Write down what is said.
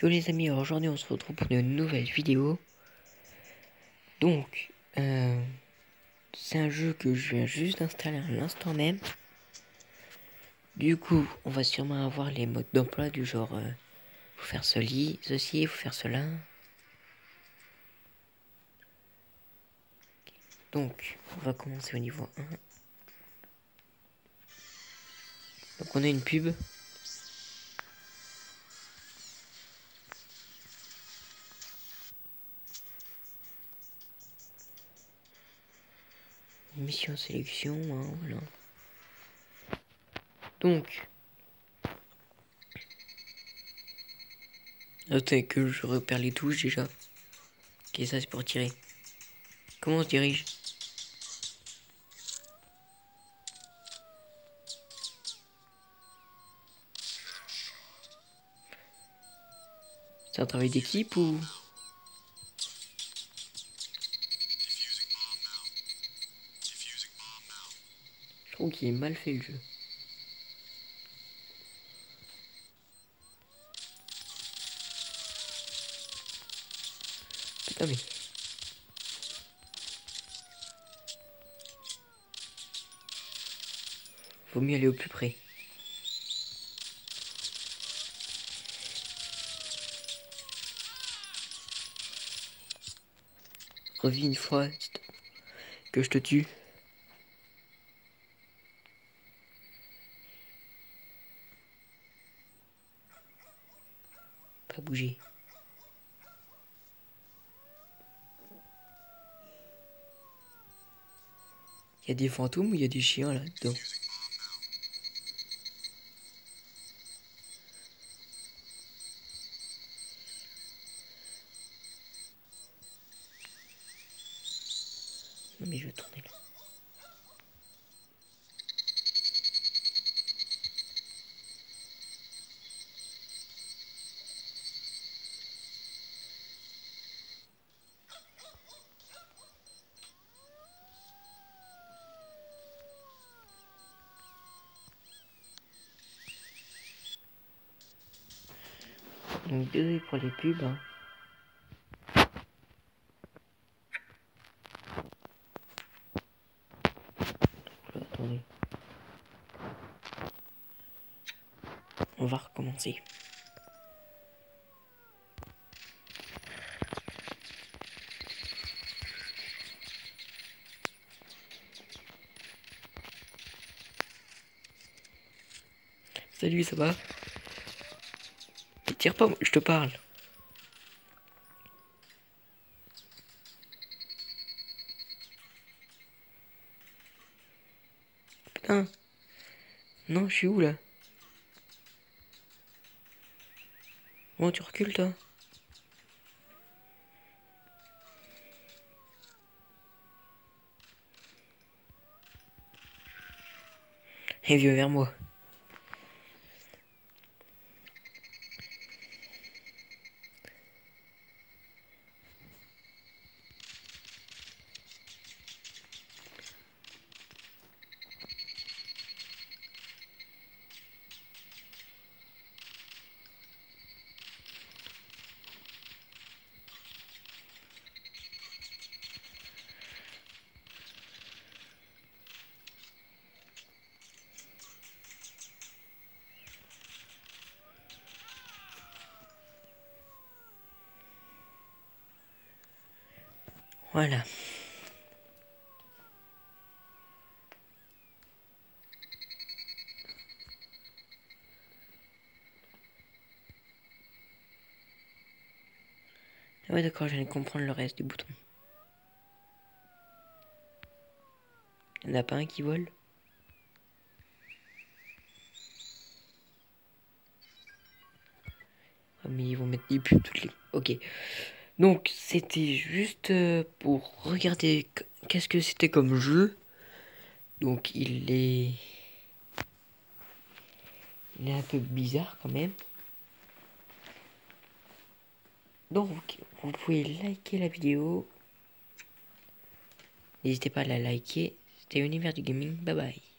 Yo les amis, alors aujourd'hui on se retrouve pour une nouvelle vidéo. Donc, c'est un jeu que je viens juste d'installer à l'instant même. Du coup, on va sûrement avoir les modes d'emploi du genre faut faire ceci, faut faire cela. Donc, on va commencer au niveau 1. Donc on a une pub. Mission sélection, hein, voilà. Donc, attends que je repère les touches déjà. Ok, ça c'est pour tirer. Comment on se dirige? C'est un travail d'équipe ou... Je trouve qu'il est mal fait le jeu. Putain mais... Vaut mieux aller au plus près. Revis une fois que je te tue. Pas bouger. Il y a des fantômes ou il y a des chiens là-dedans? Non mais je vais tourner là. Donc désolé pour les pubs. Hein. Oula, attendez. On va recommencer. Salut, ça va? Mais tire pas, je te parle. Putain. Non, je suis où là? Bon, tu recules toi? Et viens vers moi. Voilà. Ah ouais d'accord, je viens de comprendre le reste du bouton. Il n'y en a pas un qui vole? Ah mais ils vont mettre des pubs toutes les... Ok. Donc c'était juste pour regarder qu'est-ce que c'était comme jeu. Donc il est un peu bizarre quand même. Donc vous pouvez liker la vidéo. N'hésitez pas à la liker. C'était Univers du Gaming. Bye bye.